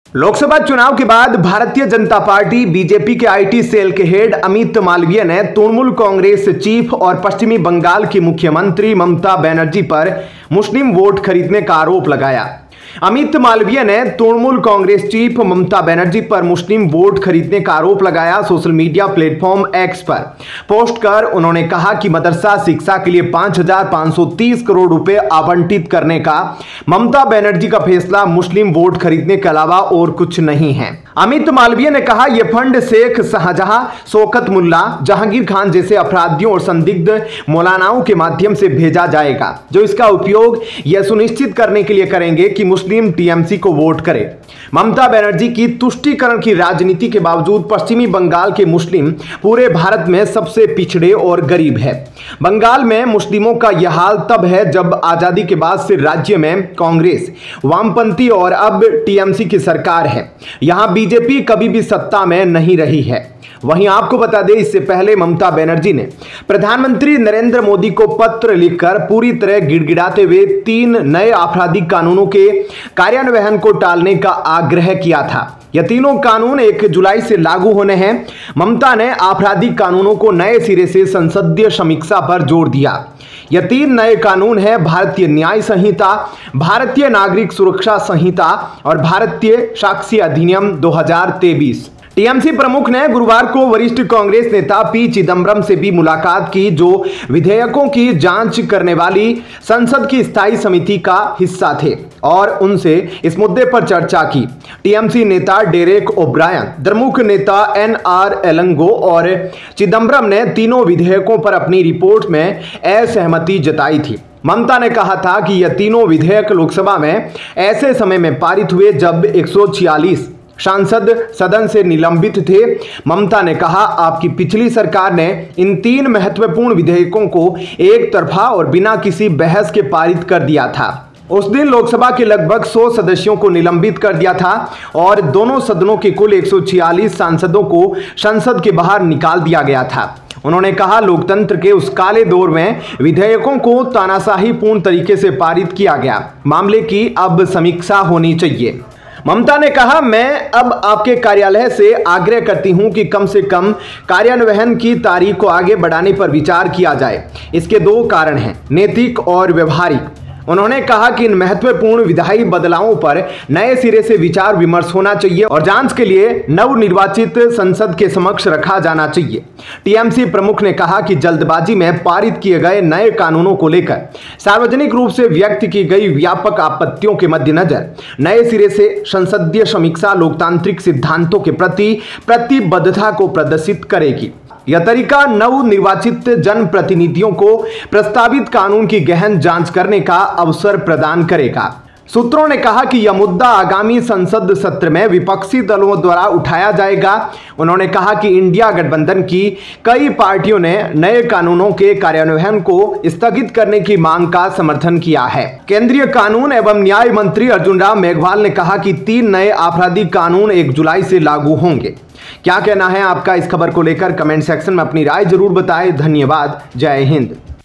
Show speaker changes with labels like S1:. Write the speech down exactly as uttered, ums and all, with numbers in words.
S1: लोकसभा चुनाव के बाद भारतीय जनता पार्टी बीजेपी के आईटी सेल के हेड अमित मालवीय ने तृणमूल कांग्रेस चीफ और पश्चिमी बंगाल की मुख्यमंत्री ममता बनर्जी पर मुस्लिम वोट खरीदने का आरोप लगाया। अमित मालवीय ने तृणमूल कांग्रेस चीफ ममता बनर्जी पर मुस्लिम वोट खरीदने का आरोप लगाया। सोशल मीडिया प्लेटफॉर्म एक्स पर पोस्ट कर उन्होंने कहा कि मदरसा शिक्षा के लिए पांच हजार पांच सौ तीस करोड़ रुपए आवंटित करने का ममता बनर्जी का फैसला मुस्लिम वोट खरीदने के अलावा और कुछ नहीं है। अमित मालवीय ने कहा, यह फंड शेख शाहजहां, शौकत मुल्ला, जहांगीर खान जैसे अपराधियों और संदिग्ध मौलानाओं के माध्यम से भेजा जाएगा, जो इसका उपयोग यह सुनिश्चित करने के लिए करेंगे कि मुस्लिम टीएमसी को वोट करे। ममता बनर्जी की तुष्टीकरण की राजनीति के बावजूद पश्चिमी बंगाल के मुस्लिम पूरे भारत में सबसे पिछड़े और गरीब है। बंगाल में मुस्लिमों का यह हाल तब है जब आजादी के बाद से राज्य में कांग्रेस, वामपंथी और अब टीएमसी की सरकार है। यहां बीजेपी कभी भी सत्ता में नहीं रही है। वहीं आपको बता दें, इससे पहले ममता बनर्जी ने प्रधानमंत्री नरेंद्र मोदी को पत्र लिखकर पूरी तरह गिड़गिड़ाते हुए तीन नए आपराधिक कानूनों के कार्यान्वयन को टालने का आग्रह किया था। यह तीनों कानून एक जुलाई से लागू होने हैं। ममता ने आपराधिक कानूनों को नए सिरे से संसदीय समीक्षा पर जोर दिया। यह तीन नए कानून हैं भारतीय न्याय संहिता, भारतीय नागरिक सुरक्षा संहिता और भारतीय साक्ष्य अधिनियम दो हजार तेईस। टीएमसी प्रमुख ने गुरुवार को वरिष्ठ कांग्रेस नेता पी चिदम्बरम से भी मुलाकात की, जो विधेयकों की जांच करने वाली संसद की स्थायी समिति का हिस्सा थे, और उनसे इस मुद्दे पर चर्चा की। टीएमसी नेता डेरेक ओब्रायन, द्रमुक नेता एन आर एलंगो और चिदम्बरम ने तीनों विधेयकों पर अपनी रिपोर्ट में असहमति जताई थी। ममता ने कहा था कि यह तीनों विधेयक लोकसभा में ऐसे समय में पारित हुए जब एक सौ छियालीस सांसद सदन से निलंबित थे। ममता ने कहा, आपकी पिछली सरकार ने इन तीन महत्वपूर्ण विधेयकों को एक तरफा और बिना किसी बहस के पारित कर दिया था। उस दिन लोकसभा के लगभग सौ सदस्यों को निलंबित कर दिया था और दोनों सदनों के कुल एक सौ छियालीस सांसदों को संसद के बाहर निकाल दिया गया था। उन्होंने कहा, लोकतंत्र के उस काले दौर में विधेयकों को तानाशाही पूर्ण तरीके से पारित किया गया। मामले की अब समीक्षा होनी चाहिए। ममता ने कहा, मैं अब आपके कार्यालय से आग्रह करती हूं कि कम से कम कार्यान्वयन की तारीख को आगे बढ़ाने पर विचार किया जाए। इसके दो कारण हैं, नैतिक और व्यवहारिक। उन्होंने कहा कि इन महत्वपूर्ण विधायी बदलावों पर नए सिरे से विचार विमर्श होना चाहिए और जांच के लिए नवनिर्वाचित संसद के समक्ष रखा जाना चाहिए। टीएमसी प्रमुख ने कहा कि जल्दबाजी में पारित किए गए नए कानूनों को लेकर सार्वजनिक रूप से व्यक्त की गई व्यापक आपत्तियों के मद्देनजर नए सिरे से संसदीय समीक्षा लोकतांत्रिक सिद्धांतों के प्रति प्रतिबद्धता को प्रदर्शित करेगी। यह तरीका नवनिर्वाचित जनप्रतिनिधियों को प्रस्तावित कानून की गहन जांच करने का अवसर प्रदान करेगा। सूत्रों ने कहा कि यह मुद्दा आगामी संसद सत्र में विपक्षी दलों द्वारा उठाया जाएगा। उन्होंने कहा कि इंडिया गठबंधन की कई पार्टियों ने नए कानूनों के कार्यान्वयन को स्थगित करने की मांग का समर्थन किया है। केंद्रीय कानून एवं न्याय मंत्री अर्जुन राम मेघवाल ने कहा कि तीन नए आपराधिक कानून एक जुलाई से लागू होंगे। क्या कहना है आपका इस खबर को लेकर? कमेंट सेक्शन में अपनी राय जरूर बताएं। धन्यवाद। जय हिंद।